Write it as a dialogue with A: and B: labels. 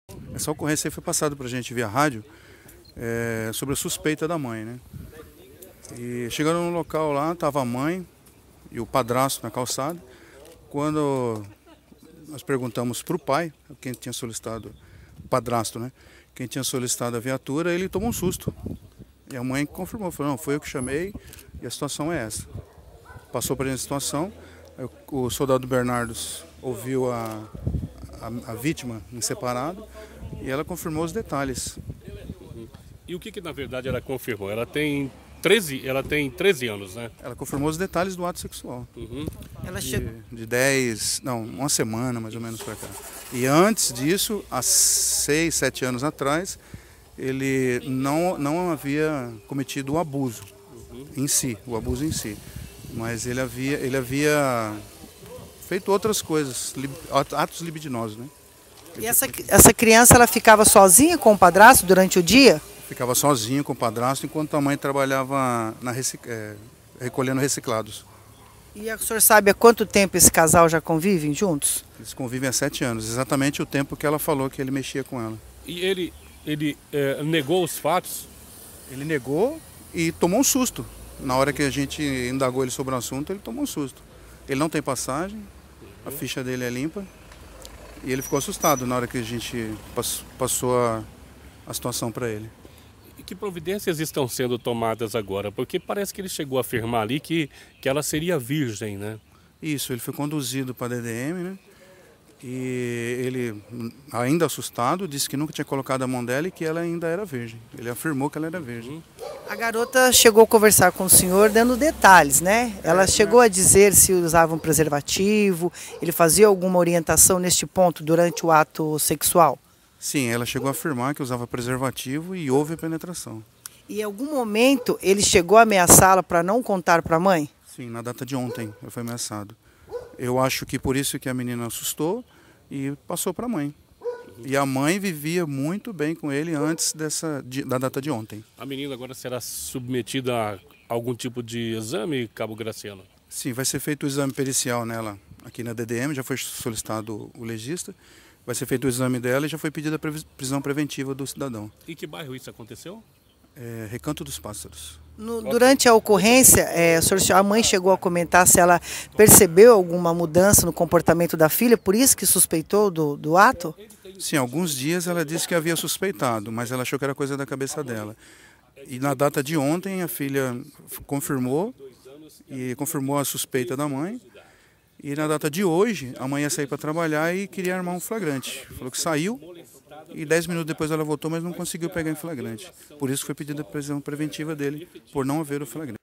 A: Essa ocorrência foi passada para a gente via rádio sobre a suspeita da mãe, né? E chegando no local lá, estava a mãe e o padrasto na calçada. Quando nós perguntamos para o pai, quem tinha solicitado, o padrasto, né? Quem tinha solicitado a viatura, ele tomou um susto. E a mãe confirmou, falou, não, foi eu que chamei e a situação é essa. Passou para a gente a situação, o soldado Bernardos ouviu a vítima em separado e ela confirmou os detalhes.
B: E o que na verdade ela confirmou? Ela tem 13 anos, né?
A: Ela confirmou os detalhes do ato sexual.
C: Ela chegou.
A: Uma semana mais ou menos para cá. E antes disso, há 6, 7 anos atrás, ele não havia cometido o abuso em si, o abuso em si. Mas ele havia feito outras coisas, atos libidinosos, né?
C: E essa criança, ela ficava sozinha com o padrasto durante o dia?
A: Ficava sozinho com o padrasto enquanto a mãe trabalhava recolhendo reciclados.
C: E o senhor sabe há quanto tempo esse casal já convivem juntos?
A: Eles convivem há 7 anos, exatamente o tempo que ela falou que ele mexia com ela.
B: E ele negou os fatos?
A: Ele negou e tomou um susto. Na hora que a gente indagou ele sobre o assunto, ele tomou um susto. Ele não tem passagem, a ficha dele é limpa e ele ficou assustado na hora que a gente passou a situação para ele.
B: E que providências estão sendo tomadas agora? Porque parece que ele chegou a afirmar ali que ela seria virgem, né?
A: Isso, ele foi conduzido para a DDM, né? E ele, ainda assustado, disse que nunca tinha colocado a mão dela e que ela ainda era virgem. Ele afirmou que ela era virgem.
C: A garota chegou a conversar com o senhor dando detalhes, né? Ela chegou a dizer se usava um preservativo, ele fazia alguma orientação neste ponto durante o ato sexual?
A: Sim, ela chegou a afirmar que usava preservativo e houve penetração.
C: E em algum momento ele chegou a ameaçá-la para não contar para a mãe?
A: Sim, na data de ontem eu fui ameaçado. Eu acho que por isso que a menina assustou e passou para a mãe. E a mãe vivia muito bem com ele antes da data de ontem.
B: A menina agora será submetida a algum tipo de exame, Cabo Graciano?
A: Sim, vai ser feito o exame pericial nela aqui na DDM, já foi solicitado o legista. Vai ser feito o exame dela e já foi pedida a prisão preventiva do cidadão.
B: Em que bairro isso aconteceu?
A: Recanto dos Pássaros.
C: Durante a ocorrência, a mãe chegou a comentar se ela percebeu alguma mudança no comportamento da filha, por isso que suspeitou do ato?
A: Sim, alguns dias ela disse que havia suspeitado, mas ela achou que era coisa da cabeça dela. E na data de ontem a filha confirmou a suspeita da mãe. E na data de hoje, a mãe ia sair para trabalhar e queria armar um flagrante. Falou que saiu e 10 minutos depois ela voltou, mas não conseguiu pegar em flagrante. Por isso foi pedida a prisão preventiva dele, por não haver o flagrante.